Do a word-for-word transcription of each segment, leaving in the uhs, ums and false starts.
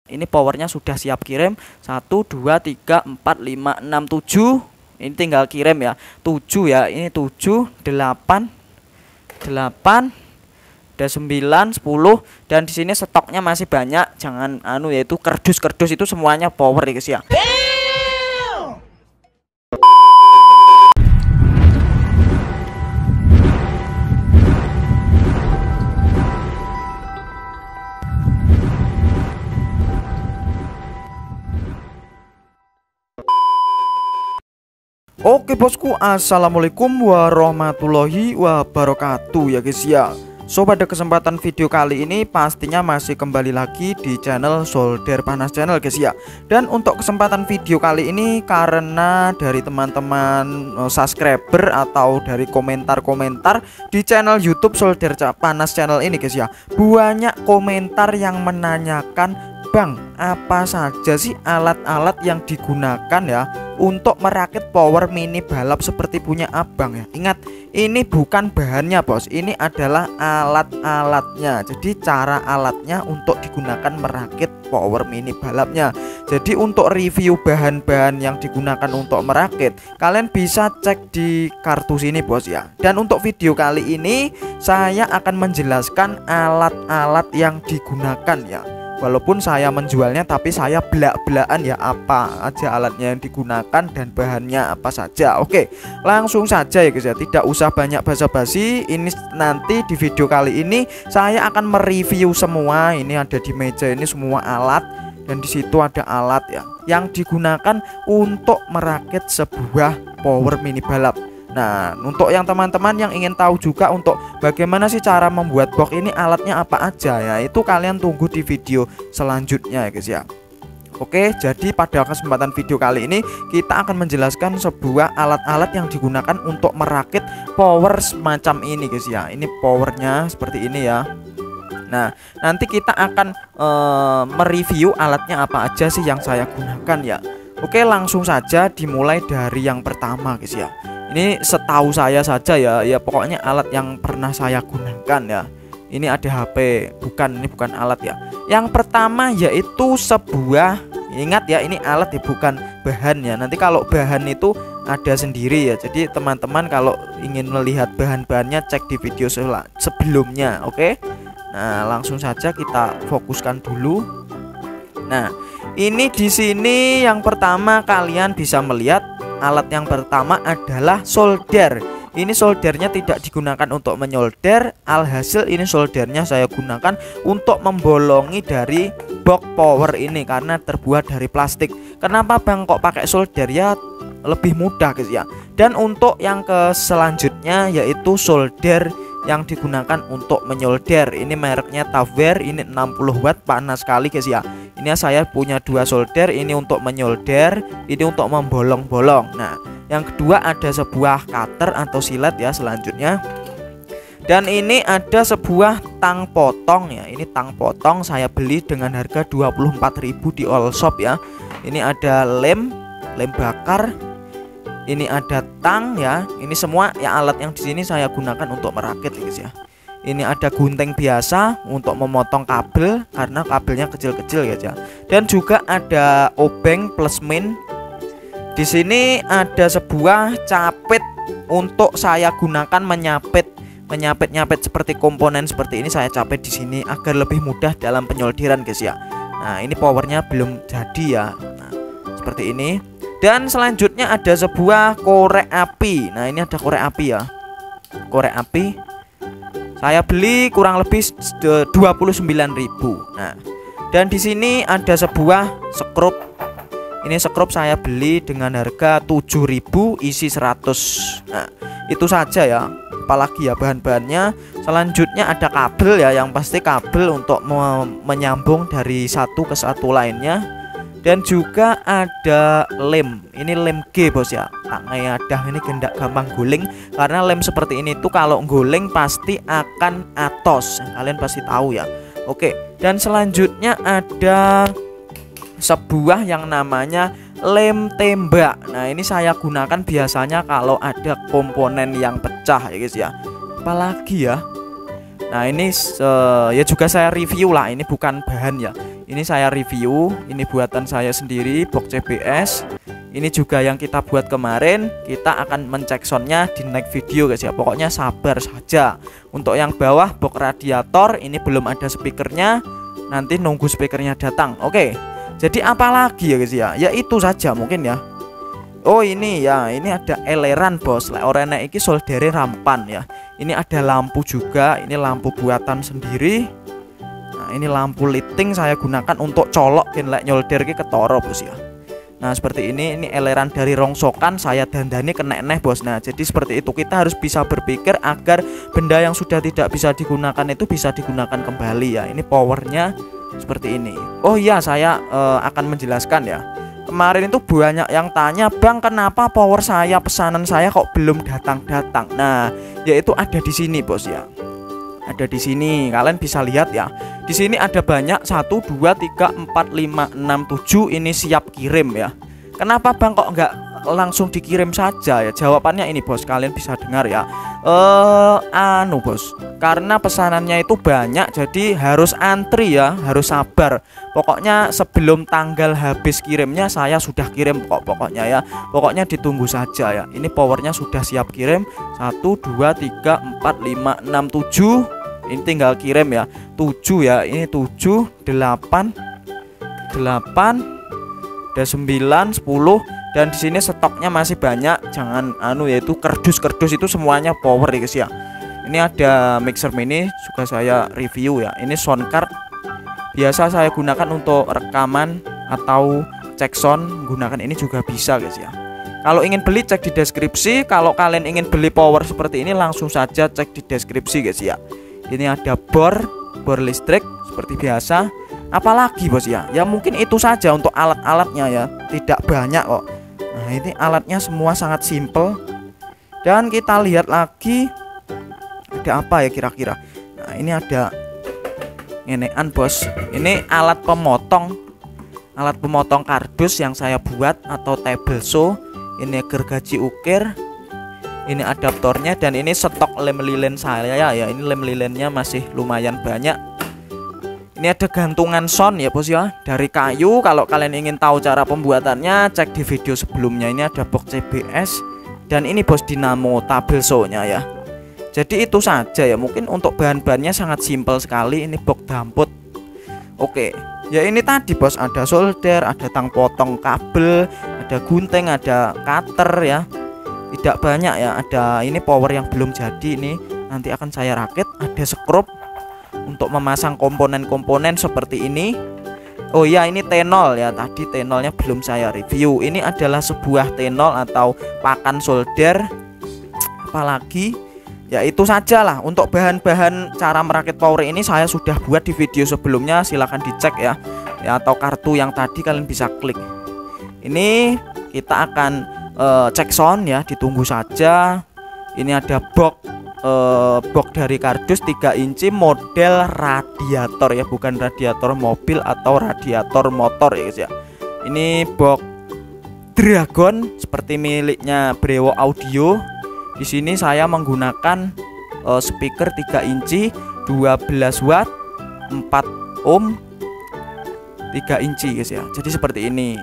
Ini powernya sudah siap kirim. Satu, dua, tiga, empat, lima, enam, tujuh. Ini tinggal kirim ya. Tujuh ya. Ini tujuh, delapan, delapan, ada sembilan, sepuluh. Dan di sini stoknya masih banyak. Jangan anu, yaitu kardus-kardus itu semuanya power ya guys ya. Oke bosku, assalamualaikum warahmatullahi wabarakatuh ya guys ya. So pada kesempatan video kali ini pastinya masih kembali lagi di channel Solder Panas Channel guys ya. Dan untuk kesempatan video kali ini karena dari teman-teman subscriber atau dari komentar-komentar di channel YouTube Solder Panas Channel ini guys ya, banyak komentar yang menanyakan, Bang, apa saja sih alat-alat yang digunakan ya untuk merakit power mini balap seperti punya abang ya. Ingat, ini bukan bahannya bos, ini adalah alat-alatnya. Jadi cara alatnya untuk digunakan merakit power mini balapnya. Jadi untuk review bahan-bahan yang digunakan untuk merakit, kalian bisa cek di kartu sini bos ya. Dan untuk video kali ini saya akan menjelaskan alat-alat yang digunakan ya. Walaupun saya menjualnya, tapi saya belak-belakan ya apa aja alatnya yang digunakan dan bahannya apa saja. Oke, langsung saja ya guys ya, tidak usah banyak basa-basi. Ini nanti di video kali ini saya akan mereview semua. Ini ada di meja ini semua alat, dan di situ ada alat ya yang digunakan untuk merakit sebuah power mini balap. Nah, untuk yang teman-teman yang ingin tahu juga untuk bagaimana sih cara membuat box ini, alatnya apa aja ya, itu kalian tunggu di video selanjutnya ya guys ya. Oke, jadi pada kesempatan video kali ini kita akan menjelaskan sebuah alat-alat yang digunakan untuk merakit power semacam ini guys ya. Ini powernya seperti ini ya. Nah, nanti kita akan uh, mereview alatnya apa aja sih yang saya gunakan ya. Oke, langsung saja dimulai dari yang pertama guys ya. Ini setahu saya saja ya, ya pokoknya alat yang pernah saya gunakan ya. Ini ada H P, bukan, ini bukan alat ya. Yang pertama yaitu sebuah, ingat ya, ini alat ya, bukan bahan ya. Nanti kalau bahan itu ada sendiri ya. Jadi teman-teman kalau ingin melihat bahan-bahannya cek di video sebelumnya, oke? Nah, langsung saja kita fokuskan dulu. Nah, ini di sini yang pertama kalian bisa melihat alat yang pertama adalah solder. Ini soldernya tidak digunakan untuk menyolder, alhasil ini soldernya saya gunakan untuk membolongi dari box power ini karena terbuat dari plastik. Kenapa Bang kok pakai solder? Ya lebih mudah guys ya. Dan untuk yang ke selanjutnya yaitu solder yang digunakan untuk menyolder. Ini mereknya Tavware, ini enam puluh watt, panas sekali guys ya. Ini saya punya dua solder, ini untuk menyolder, ini untuk membolong-bolong. Nah, yang kedua ada sebuah cutter atau silet ya selanjutnya. Dan ini ada sebuah tang potong ya. Ini tang potong saya beli dengan harga dua puluh empat ribu di all shop ya. Ini ada lem, lem bakar. Ini ada tang ya. Ini semua ya alat yang di sini saya gunakan untuk merakit guys ya. Ini ada gunting biasa untuk memotong kabel karena kabelnya kecil-kecil guys ya. Dan juga ada obeng plus min. Di sini ada sebuah capit untuk saya gunakan menyapit menyapit-nyapit seperti komponen seperti ini, saya capit di sini agar lebih mudah dalam penyolderan guys ya. Nah, ini powernya belum jadi ya. Nah, seperti ini. Dan selanjutnya ada sebuah korek api. Nah, ini ada korek api ya. Korek api saya beli kurang lebih dua puluh sembilan ribu. Nah, dan di sini ada sebuah skrup. Ini skrup saya beli dengan harga tujuh ribu isi seratus. Nah, itu saja ya. Apalagi ya bahan-bahannya. Selanjutnya ada kabel ya, yang pasti kabel untuk me menyambung dari satu ke satu lainnya. Dan juga ada lem. Ini lem G bos ya. Tak ngayadah ini gendak gampang guling. Karena lem seperti ini tuh kalau guling pasti akan atos. Kalian pasti tahu ya. Oke. Dan selanjutnya ada sebuah yang namanya lem tembak. Nah, ini saya gunakan biasanya kalau ada komponen yang pecah ya guys ya. Apalagi ya. Nah, ini uh, ya juga saya review lah. Ini bukan bahan ya. Ini saya review, ini buatan saya sendiri, box C B S. Ini juga yang kita buat kemarin. Kita akan mencek soundnya di next video guys ya. Pokoknya sabar saja. Untuk yang bawah box radiator, ini belum ada speakernya. Nanti nunggu speakernya datang. Oke. Jadi apa lagi ya guys ya? Ya itu saja mungkin ya. Oh ini ya, ini ada eleran bos. Lek orene iki soldere rampan ya. Ini ada lampu juga. Ini lampu buatan sendiri. Nah, ini lampu lighting saya gunakan untuk colok gen lek nyolder ki ketara bos ya. Nah seperti ini, ini eleran dari rongsokan saya dandani kena-neh bos. Nah jadi seperti itu, kita harus bisa berpikir agar benda yang sudah tidak bisa digunakan itu bisa digunakan kembali ya. Ini powernya seperti ini. Oh iya, saya uh, akan menjelaskan ya. Kemarin itu banyak yang tanya, Bang kenapa power saya, pesanan saya kok belum datang-datang. Nah yaitu ada di sini bos ya. Ada di sini, kalian bisa lihat ya. Di sini ada banyak satu, dua, tiga, empat, lima, enam, tujuh. Ini siap kirim ya. Kenapa Bang kok nggak langsung dikirim saja ya? Jawabannya ini bos, kalian bisa dengar ya. Eh, anu bos, karena pesanannya itu banyak, jadi harus antri ya, harus sabar. Pokoknya sebelum tanggal habis kirimnya saya sudah kirim kok pokoknya ya. Pokoknya ditunggu saja ya. Ini powernya sudah siap kirim. Satu, dua, tiga, empat, lima, enam, tujuh. Ini tinggal kirim ya. Tujuh ya. Ini tujuh, delapan, delapan, ada sembilan, sepuluh. Dan di sini stoknya masih banyak. Jangan anu yaitu kardus-kardus itu semuanya power ya guys ya. Ini ada mixer mini juga saya review ya. Ini sound card. Biasa saya gunakan untuk rekaman atau cek sound, gunakan ini juga bisa guys ya. Kalau ingin beli cek di deskripsi. Kalau kalian ingin beli power seperti ini langsung saja cek di deskripsi guys ya. Ini ada bor, bor listrik seperti biasa. Apalagi bos ya? Ya mungkin itu saja untuk alat-alatnya ya. Tidak banyak kok. Nah ini alatnya semua sangat simple. Dan kita lihat lagi ada apa ya kira-kira. Nah ini ada ngenean bos. Ini alat pemotong, alat pemotong kardus yang saya buat atau table saw. Ini gergaji ukir. Ini adaptornya dan ini stok lem lilin saya ya. Ini lem lilinnya masih lumayan banyak. Ini ada gantungan sound ya bos ya, dari kayu. Kalau kalian ingin tahu cara pembuatannya cek di video sebelumnya. Ini ada box C B S dan ini bos dinamo table saw-nya ya. Jadi itu saja ya, mungkin untuk bahan-bahannya sangat simpel sekali. Ini box damput. Oke ya, ini tadi bos ada solder, ada tang potong kabel, ada gunting, ada cutter ya. Tidak banyak ya. Ada ini power yang belum jadi, ini nanti akan saya rakit. Ada skrup untuk memasang komponen-komponen seperti ini. Oh iya, ini tenol ya. Tadi tenolnya belum saya review. Ini adalah sebuah tenol atau pakan solder. Apalagi ya itu saja lah. Untuk bahan-bahan cara merakit power ini saya sudah buat di video sebelumnya, silahkan dicek ya. Ya atau kartu yang tadi kalian bisa klik. Ini kita akan Uh, cek sound ya, ditunggu saja. Ini ada box uh, box dari kardus tiga inci model radiator ya, bukan radiator mobil atau radiator motor ya guys ya. Ini box Dragon seperti miliknya Brewo Audio. Di sini saya menggunakan uh, speaker tiga inci dua belas watt empat ohm tiga inci guys ya. Jadi seperti ini.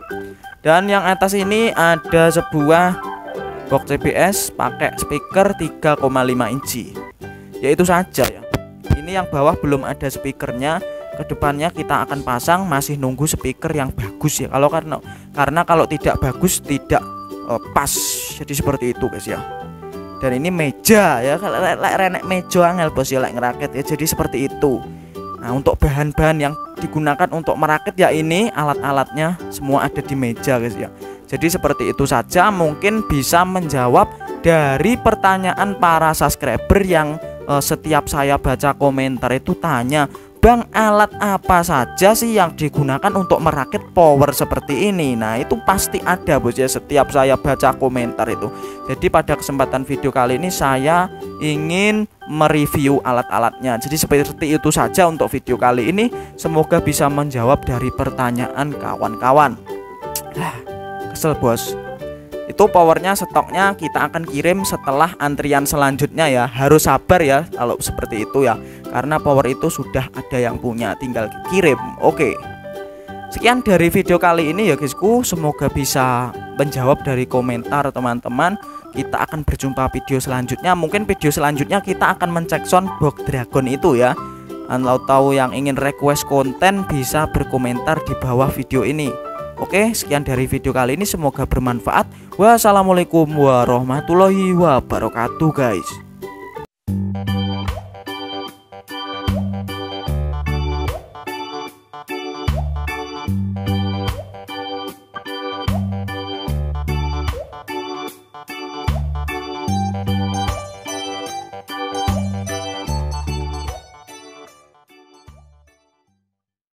Dan yang atas ini ada sebuah box C B S pakai speaker tiga koma lima inci. Ya itu saja ya. Ini yang bawah belum ada speakernya. Kedepannya kita akan pasang, masih nunggu speaker yang bagus ya. Kalau karena karena kalau tidak bagus tidak uh, pas. Jadi seperti itu guys ya. Dan ini meja ya. Kalau renek meja angel bos ya lek ngerakit ya. Jadi seperti itu. Nah untuk bahan-bahan yang digunakan untuk merakit ya ini alat-alatnya semua ada di meja guys ya. Jadi seperti itu saja, mungkin bisa menjawab dari pertanyaan para subscriber yang eh, setiap saya baca komentar itu tanya, Bang alat apa saja sih yang digunakan untuk merakit power seperti ini. Nah itu pasti ada bos ya, setiap saya baca komentar itu. Jadi pada kesempatan video kali ini saya ingin mereview alat-alatnya. Jadi seperti itu saja untuk video kali ini. Semoga bisa menjawab dari pertanyaan kawan-kawan. Kesel bos. Itu powernya stoknya kita akan kirim setelah antrian selanjutnya ya. Harus sabar ya kalau seperti itu ya, karena power itu sudah ada yang punya, tinggal kirim. Oke, sekian dari video kali ini ya guysku, semoga bisa menjawab dari komentar teman-teman. Kita akan berjumpa video selanjutnya. Mungkin video selanjutnya kita akan mencek soundbox dragon itu ya. Kalau tahu yang ingin request konten bisa berkomentar di bawah video ini. Oke, sekian dari video kali ini, semoga bermanfaat. Wassalamualaikum warahmatullahi wabarakatuh guys.